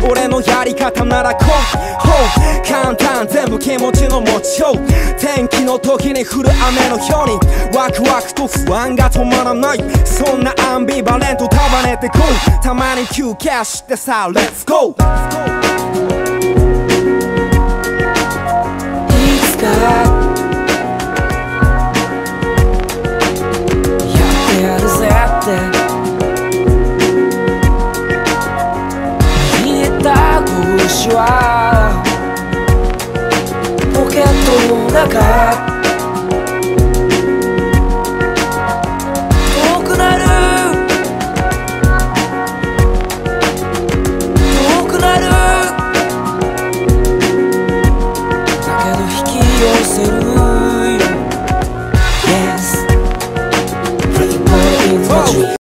俺のやり方ならこう簡単全部気持ちの持ちよう天気の時に降る雨のようにワクワクと不安が止まらないそんなアンビバレント束ねてこうたまに休憩してさ Let's go